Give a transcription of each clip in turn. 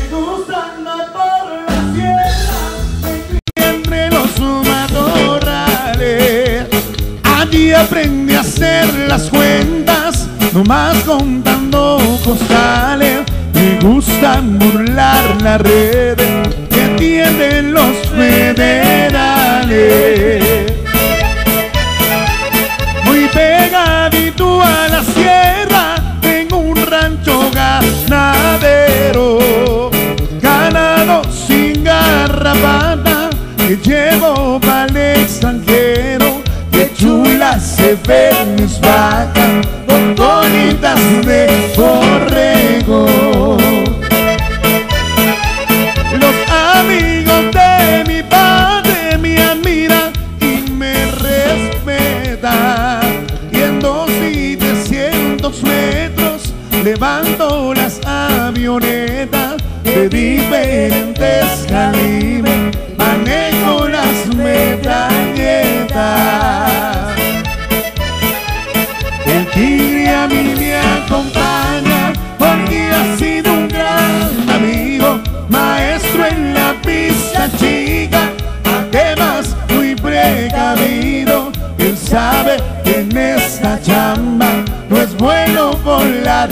gusta andar por la sierra, entre los matorrales. Allí aprendí a hacer las cuentas, nomás contando costales. Me gusta burlar la red que tienen los federales. Muy pegadito a la sierra tengo un rancho ganadero, ganado sin garrapata que llevo para el extranjero. Qué chulas se ven mis vacas con colitas de borrego. Los amigos de mi padre me admiran y me respetan. Y en 2 y 300 metros levanto las avionetas de diferentes calibres, manejo las metralletas. El tigre a mí me acompaña porque ha sido un gran amigo, maestro en la pista chica, además muy precavido. Él sabe que en esta chamba no es bueno volar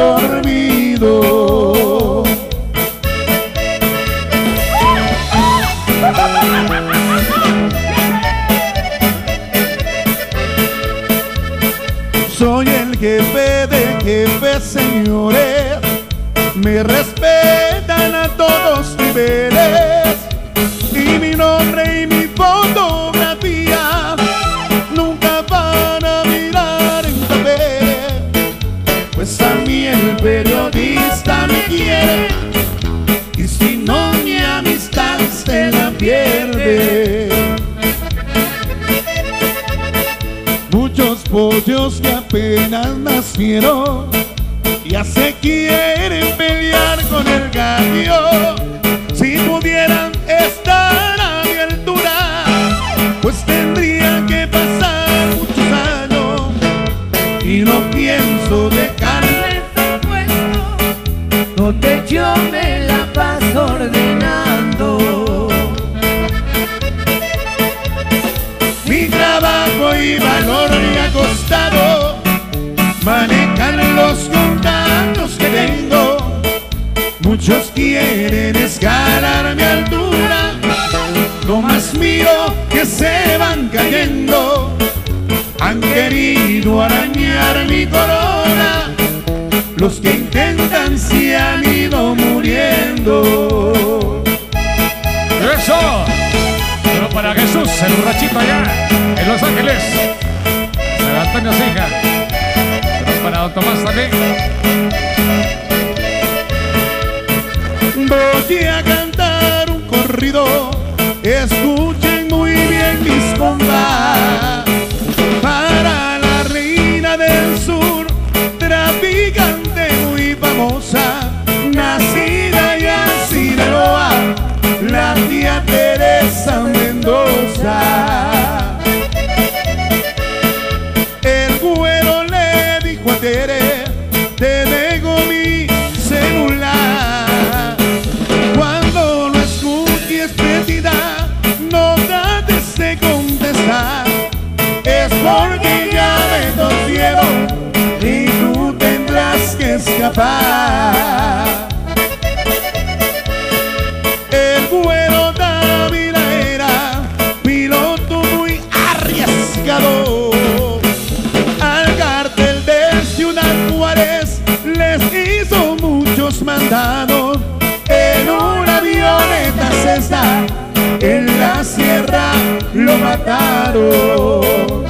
dormido. Soy el jefe de jefes, señores, me respetan a todos niveles, y mi nombre y mi fotografía nunca van a mirar en papel, pues a mí el periodista me quiere, y si no mi amistad se la pierde. Muchos pollos que apenas nacieron ya se quieren pelear con el gallo. Si pudieran estar a mi altura, pues tendrían que pasar muchos años, y no pienso dejarles el puesto donde yo me la paso ordenando. Mi trabajo y valor me ha costado manejar los contactos que tengo. Muchos quieren escalar mi altura, no más miro que se van cayendo. Han querido arañar mi corona, los que intentan se han ido muriendo. ¡Eso! Pero para Jesús, el borrachito allá en Los Ángeles, San Antonio Sija. Pero para Don Tomás también. Voy a cantar un corrido, escuchen muy bien mis compas. Para la reina del sur, traficante muy famosa, nacida ya en Sinaloa, la tía Teresa Mendoza. El güero le dijo a Tere: te dejo mi celular. Cuando lo escuches, petida, no trates de contestar. Es porque ya me torcieron y tú tendrás que escapar. El güero Dávila era piloto muy arriesgado. Al cartel de Ciudad Juárez les hizo muchos mandados. En una avioneta César en la sierra lo mataron.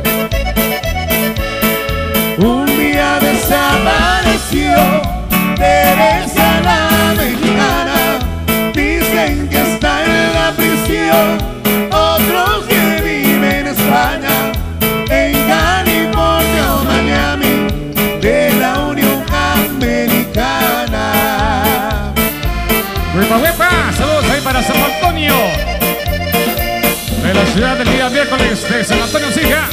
Un día desapareció Teresa la mexicana. Dicen que está en la prisión, otros que viven en España, en California o Miami, de la Unión Americana. ¡Huepa, huepa! Saludos ahí para San Antonio, de la ciudad del día miércoles de San Antonio Sija.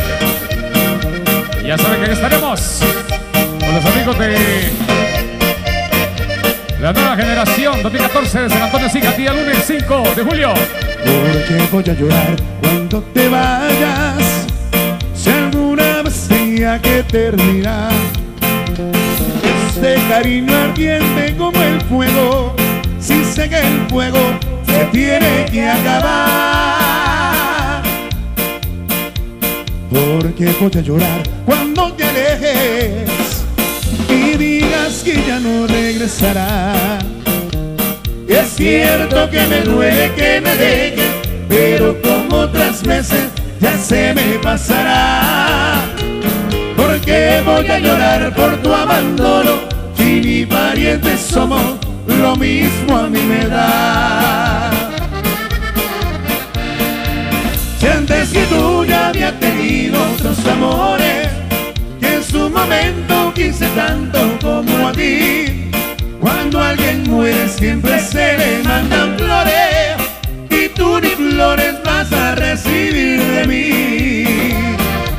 Ya saben que aquí estaremos con los amigos de La nueva generación 2014 de San Antonio Siga, día lunes 5 de julio. Porque voy a llorar cuando te vayas, si alguna vez tenía que terminar. Este cariño ardiente como el fuego, si sé que el fuego se tiene que acabar. Porque voy a llorar cuando te alejes y digas que ya no regresará. Es cierto que me duele que me dejes, pero como otras veces ya se me pasará. Porque voy a llorar por tu abandono, si ni parientes somos, lo mismo a mí me da. Si antes que tú ya había tenido otros amores, que en su momento quise tanto como a ti. Cuando alguien muere siempre se le mandan flores, y tú ni flores vas a recibir de mí.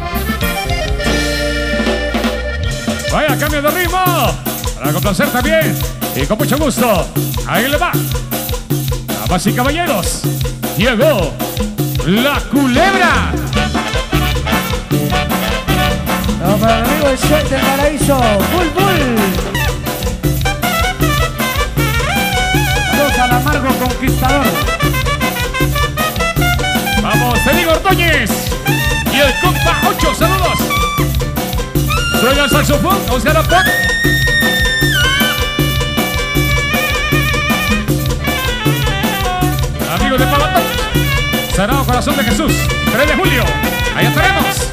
Vaya cambio de ritmo, para complacer también y con mucho gusto. Ahí le va. Damas y caballeros, llegó La Culebra. Vamos para el amigo de Suerte del Paraíso, Bull Bull. Saludos al amargo conquistador. Vamos, Felipe Ordóñez y el compa 8, saludos. Suena el saxofón, o sea la pop. Amigo de Palatón, Sagrado Corazón de Jesús, 3 de julio, allá estaremos.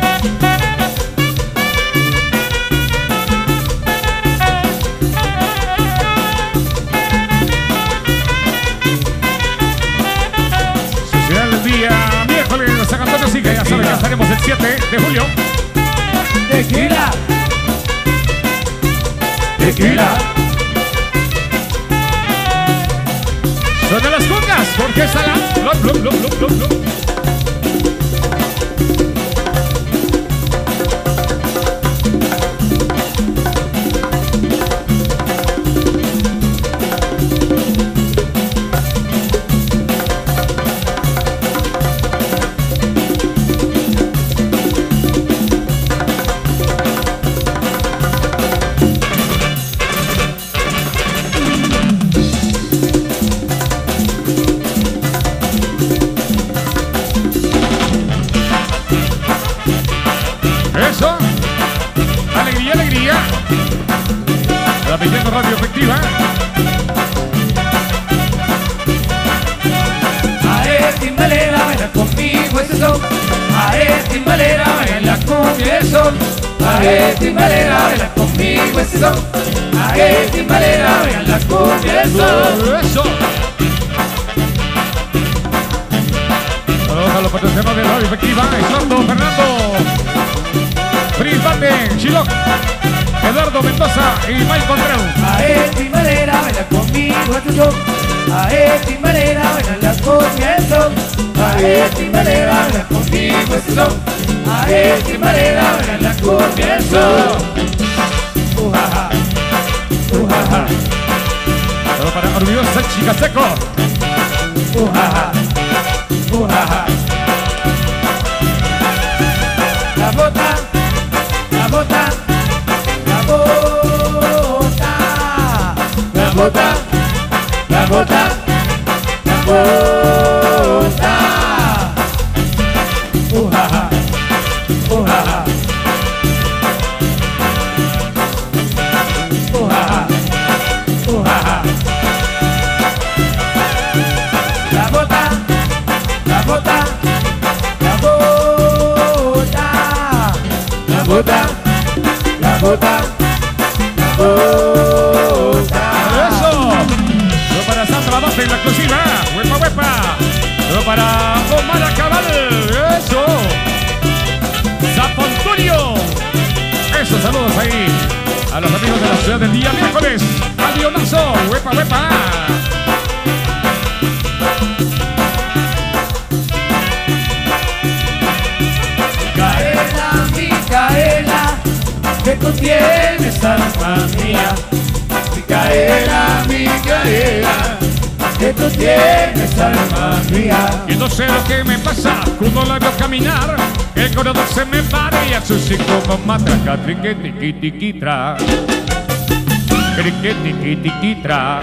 Social el día miércoles de San Antonio Siga, ya saben que estaremos el 7 de julio. Tequila. Tequila. Son de las congas, Jorge Salán. Eso, alegría, alegría. Transmitiendo radio efectiva. Ae timbalera, baila conmigo ese son. Ae timbalera, baila la cumbia ese son. Ae timbalera, baila conmigo ese son. Ae timbalera, baila la cumbia ese son. Eso. Saludos a los patrocinadores de radio efectiva. Eduardo Fernando Frisbate, Chiloc, Eduardo Mendoza y Michael Dreu. Ae timbalera, baila conmigo ese son. Ae timbalera, baila la cumbia ese son. Ae timbalera, baila conmigo ese son. Ae timbalera, baila la cumbia ese son. Ujaja, ujaja, Saludos para orgullosa Chica Seco. ujaja, ujaja. La bota, la bota, la bota, la bota, la bota, la bota. Ujaja, ujaja, ujaja, ujaja. La bota, la bota, la bota, la bota, la bota, la bota. Eso. Saludos para Sandra Basta en la cocina. Huepa, huepa. Saludos para Omar Cabal. Eso. Zaponturio. Eso, saludos ahí a los amigos de la ciudad del día miércoles. Avionazo. Huepa, huepa. Micaela, que tú tienes alma mía. Micaela, Micaela, que tú tienes alma mía. Y no sé lo que me pasa cuando la veo caminar, el corazón se me para y así como matraca, triquetiquitiquitra, triquetiquitiquitra.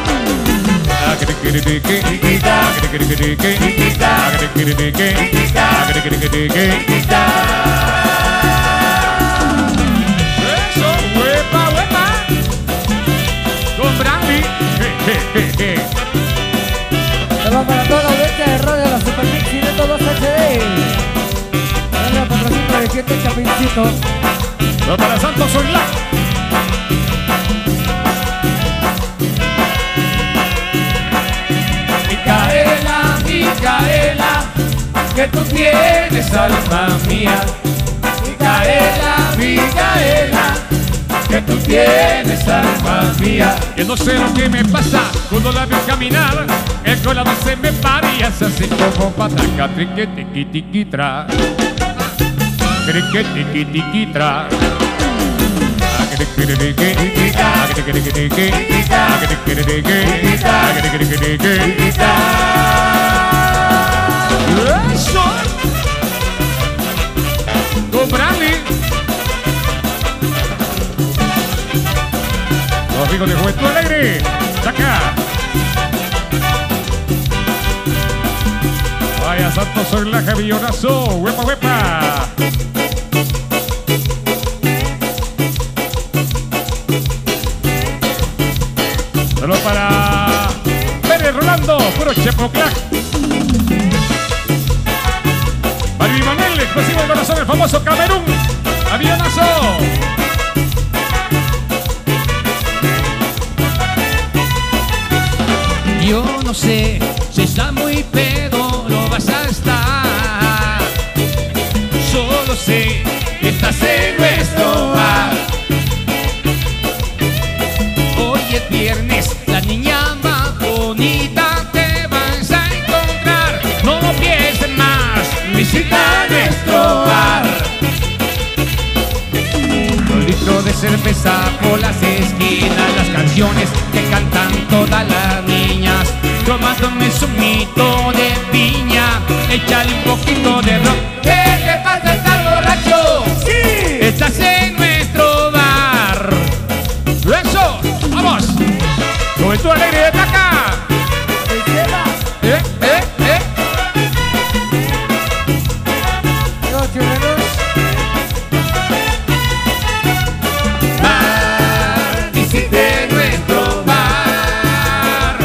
Eso, huepa, huepa, con Brandy. Saludos para toda la audiencia de radio de la Supermix y de todos HD. Dale la patrocina de gente Chapincito. Lo para Santos Soyla. Micaela, Micaela, que tú tienes alma mía. Micaela, Micaela, que tú tienes alma mía. Yo no sé lo que me pasa cuando la veo caminar, el corazón se me para y hace así como pataca, triquetiquitiquitra, triquetiquitiquitra. Eso. Con Brandy. Los amigos de Juventud Alegre. Saca. Vaya Santos Soyla, Javillonazo. Huepa, huepa. Solo para Pérez Rolando, puro Chepoclac. Barbie Manuel, explosivo de corazón, el famoso Camerún. Avionazo. Yo no sé si está muy pedo, lo vas a estar. Solo sé que estás en nuestro bar. Hoy es viernes, la niña más bonita te vas a encontrar. No lo pienses más, visita nuestro bar. Un litro de cerveza por las esquinas, las canciones que cantan todas las niñas. Tomándome zumito de piña, échale un poquito de rock. ¿Qué te pasa, estar borracho? ¡Sí! Estás en nuestro bar. ¡Eso! ¡Vamos! Juventud Alegre de Taca. Bar, visite nuestro bar.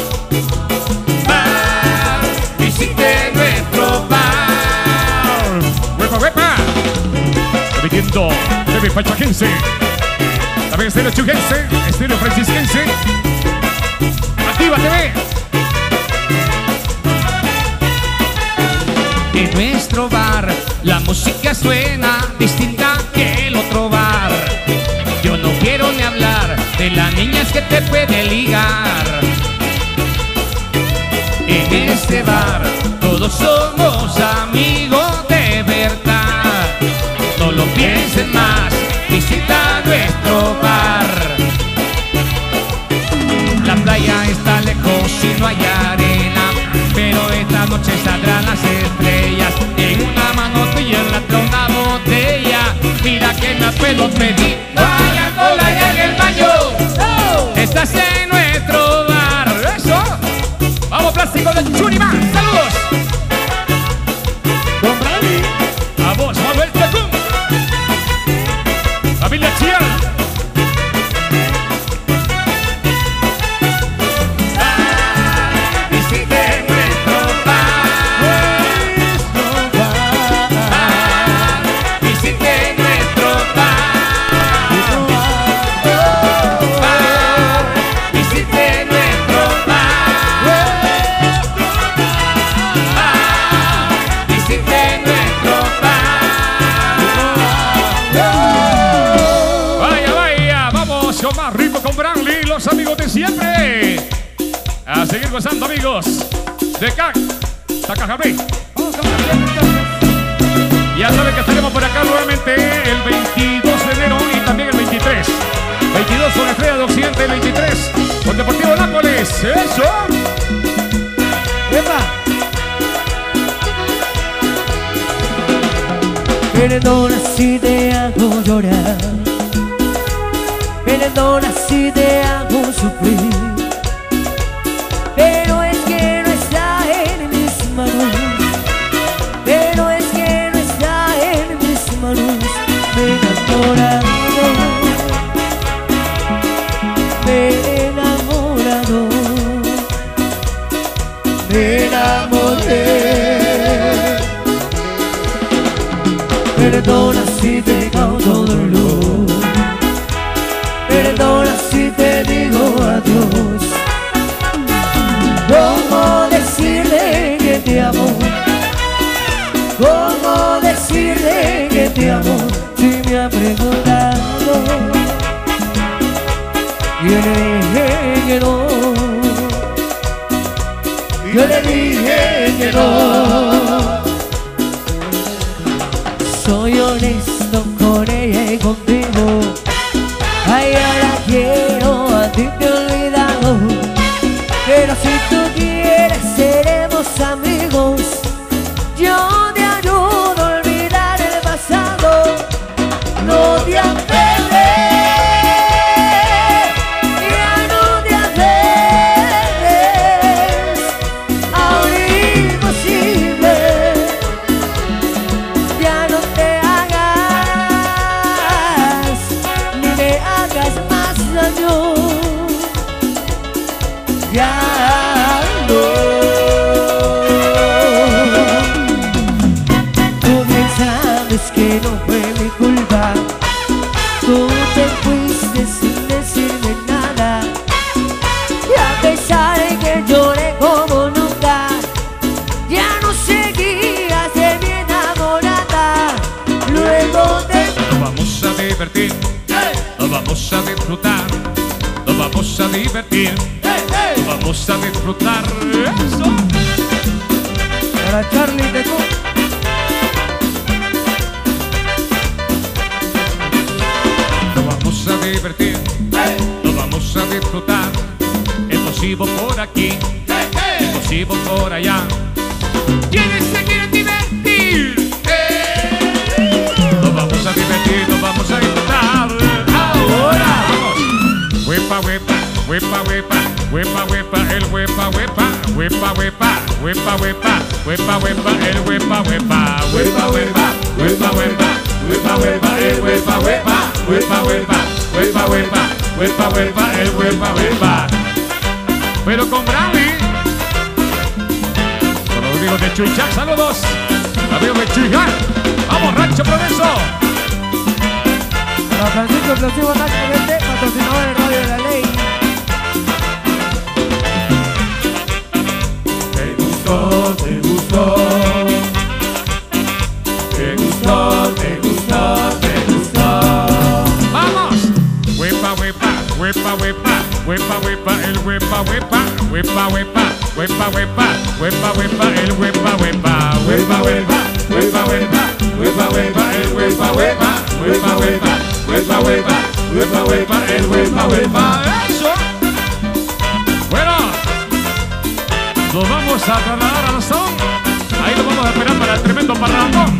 Bar, visite nuestro bar. ¡Huepa, huepa! Repitiendo, TV Pachaquense. También estéreo chugense, estéreo francisquense. Activa TV. En nuestro bar la música suena distinta que el otro bar. Yo no quiero ni hablar de las niñas que te puede ligar. En este bar todos somos amigos de verdad. No lo pienses más, visita nuestro bar. La playa está lejos y no hay arena, pero esta noche saldrán las estrellas. En una mano tuya, en la otra una botella. Mira que me puedo pedir, no haya cola ya en el baño. Estás en nuestro bar. Eso. Vamos, plástico de Churima. Saludos. Con Brandy. A vos, Manuel Tecum. Familia Chial. Visite nuestro bar. Visite nuestro bar. Visite nuestro bar. Visite nuestro bar. Vaya, vaya. Vamos con más ritmo con Brandy. Los amigos de siempre. A seguir gozando, amigos. De CAC. Tacajabrí. Ya saben que estaremos por acá nuevamente el 22 de enero y también el 23. 22 con Estrella de Occidente, 23 con Deportivo Nápoles. ¡Eso! ¡Epa! Perdona si te hago llorar, perdona si te hago sufrir, pero es que no está en mis manos, pero es que no está en mis manos. Me he enamorado, me enamoré. Perdona si te causo dolor, perdona si te digo adiós. ¿Cómo decirle que te amo? ¿Cómo decirle que te amo? Si me ha preguntado y yo le dije que no, yo le dije que no. Soy honesto con ella y contigo. Ay, ahora quiero, a ti te he olvidado. Pero si tú quieres seremos amigos. Yo te ayudo a olvidar el pasado. No te aferres, ya no te aferres a un imposible. Ya no te hagas, ni me hagas más daño. Ya no. Tú bien sabes que no fue mi culpa. Tú te fuiste sin decirme nada. Y a pesar de que lloré como nunca, ya no seguías de mi enamorada. Luego te... Nos vamos a divertir, nos vamos a disfrutar, nos vamos a divertir, nos vamos a disfrutar. Eso. Para Charlie de Cook. Nos vamos a divertir, nos vamos a disfrutar. Imposible por aquí, imposible por allá. ¿Quiénes se quieren divertir? Nos vamos a divertir, nos vamos a disfrutar. Ahora vamos. Huepa, huepa, huepa, huepa, huepa, huepa, el huepa, huepa, huepa, huepa, huepa, huepa, huepa, huepa, el huepa, huepa, huepa, huepa, huepa, huepa, huepa, huepa, el huepa, huepa, huepa, huepa, huepa, huepa, huepa, huepa, el huepa, huepa. Pero con Brandy, con los amigos de Chuichac, saludos, amigos de Chuichac, vamos Rancho Progreso. Para Francisco Explosivo Nápoles, patrocinador de Radio de la Ley. Te gustó, te gustó. Te gustó, te gustó, te gustó. ¡Vamos! Huepa, huepa, huepa, huepa, huepa, huepa, el huepa, huepa, huepa, huepa, huepa, huepa, huepa, huepa, el huepa, huepa, huepa, huepa, huepa, huepa, huepa, huepa, el huepa, huepa, huepa, huepa, huepa, huepa, huepa, huepa, el huepa, huepa. ¡Eso! Bueno, nos vamos a trasladar a la zona. Ahí lo vamos a esperar para el tremendo parrandón.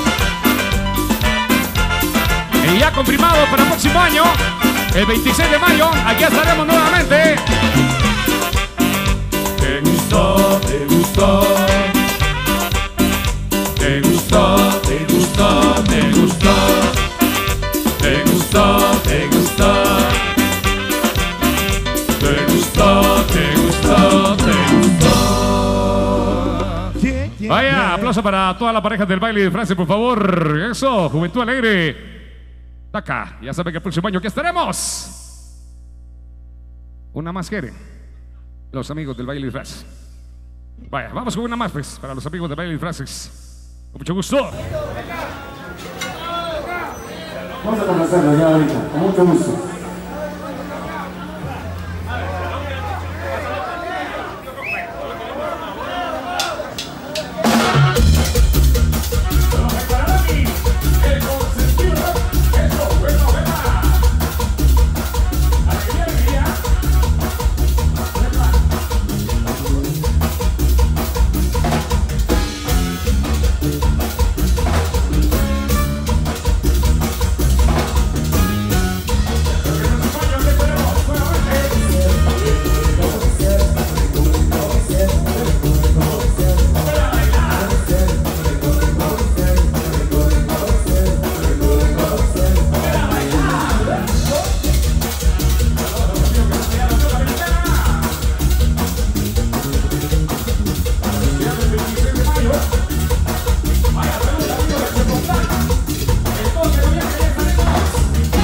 Y ya confirmado para el próximo año, el 26 de mayo, aquí estaremos nuevamente. Te gustó, te gustó. Te gustó, te gustó, te gustó. Te gustó, te gustó. Te gustó, te gustó, te gustó. Vaya, aplauso para todas las parejas del baile de Francia, por favor. Eso, Juventud Alegre. Acá, ya saben que el próximo año aquí estaremos. Una más quieren los amigos del baile de frases. Vaya, vamos con una más pues, para los amigos del baile de frases. Con mucho gusto. Vamos a comenzarlo ya ahorita, con mucho gusto.